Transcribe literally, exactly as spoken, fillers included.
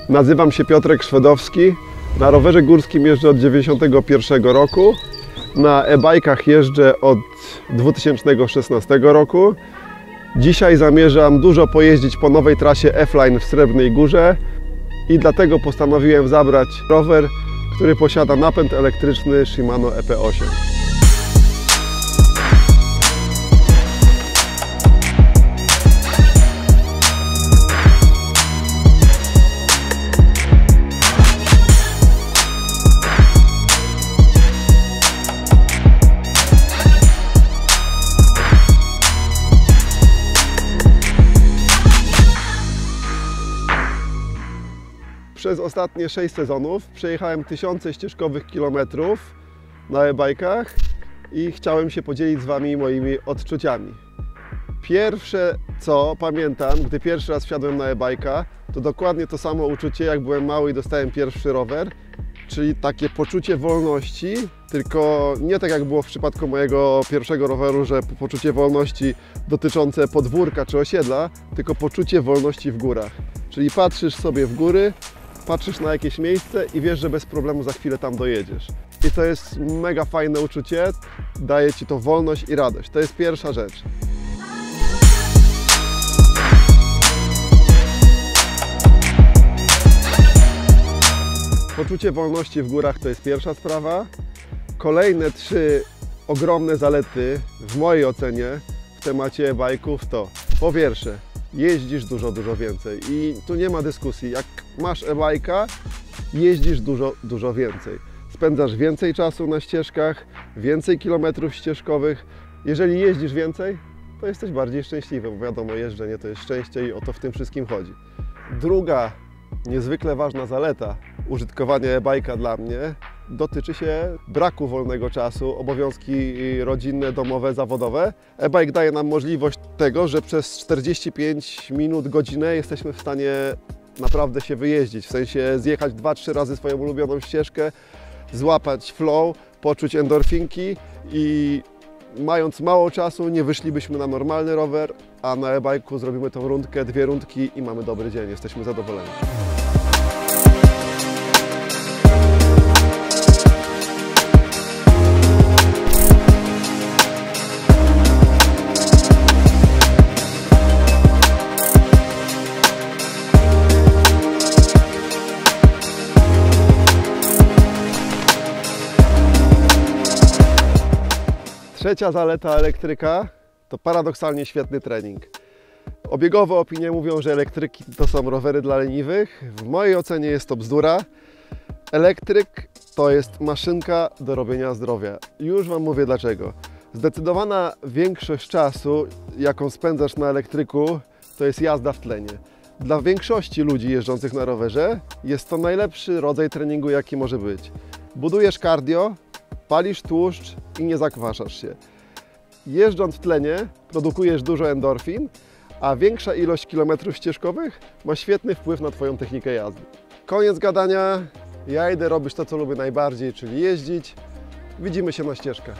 Nazywam się Piotrek Szwedowski. Na rowerze górskim jeżdżę od dziewięćdziesiątego pierwszego roku. Na e-bajkach jeżdżę od dwa tysiące szesnastego roku. Dzisiaj zamierzam dużo pojeździć po nowej trasie F-Line w Srebrnej Górze i dlatego postanowiłem zabrać rower, który posiada napęd elektryczny Shimano E P osiem. Przez ostatnie sześć sezonów przejechałem tysiące ścieżkowych kilometrów na e-bajkach i chciałem się podzielić z Wami moimi odczuciami. Pierwsze co pamiętam, gdy pierwszy raz wsiadłem na e-bajka, to dokładnie to samo uczucie, jak byłem mały i dostałem pierwszy rower, czyli takie poczucie wolności, tylko nie tak jak było w przypadku mojego pierwszego roweru, że poczucie wolności dotyczące podwórka czy osiedla, tylko poczucie wolności w górach. Czyli patrzysz sobie w góry, patrzysz na jakieś miejsce i wiesz, że bez problemu za chwilę tam dojedziesz. I to jest mega fajne uczucie, daje Ci to wolność i radość. To jest pierwsza rzecz. Poczucie wolności w górach to jest pierwsza sprawa. Kolejne trzy ogromne zalety w mojej ocenie w temacie e-bajków to po pierwsze, jeździsz dużo, dużo więcej i tu nie ma dyskusji. Jak masz e-bajka, jeździsz dużo, dużo więcej. Spędzasz więcej czasu na ścieżkach, więcej kilometrów ścieżkowych. Jeżeli jeździsz więcej, to jesteś bardziej szczęśliwy, bo wiadomo, jeżdżenie to jest szczęście i o to w tym wszystkim chodzi. Druga niezwykle ważna zaleta użytkowania e-bajka dla mnie dotyczy się braku wolnego czasu, obowiązki rodzinne, domowe, zawodowe. E-bike daje nam możliwość tego, że przez czterdzieści pięć minut, godzinę jesteśmy w stanie naprawdę się wyjeździć, w sensie zjechać dwa trzy razy swoją ulubioną ścieżkę, złapać flow, poczuć endorfinki i mając mało czasu nie wyszlibyśmy na normalny rower, a na e-bike'u zrobimy tą rundkę, dwie rundki i mamy dobry dzień, jesteśmy zadowoleni. Trzecia zaleta elektryka to paradoksalnie świetny trening. Obiegowe opinie mówią, że elektryki to są rowery dla leniwych. W mojej ocenie jest to bzdura. Elektryk to jest maszynka do robienia zdrowia. Już Wam mówię dlaczego. Zdecydowana większość czasu, jaką spędzasz na elektryku, to jest jazda w tlenie. Dla większości ludzi jeżdżących na rowerze jest to najlepszy rodzaj treningu, jaki może być. Budujesz cardio, palisz tłuszcz i nie zakwaszasz się. Jeżdżąc w tlenie produkujesz dużo endorfin, a większa ilość kilometrów ścieżkowych ma świetny wpływ na Twoją technikę jazdy. Koniec gadania, ja idę robić to, co lubię najbardziej, czyli jeździć. Widzimy się na ścieżkach.